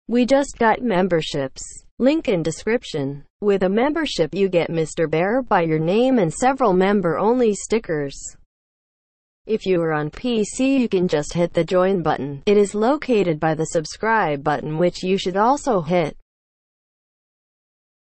We just got memberships. Link in description. With a membership you get Mr. Bear by your name and several member-only stickers. If you are on PC you can just hit the join button. It is located by the subscribe button, which you should also hit.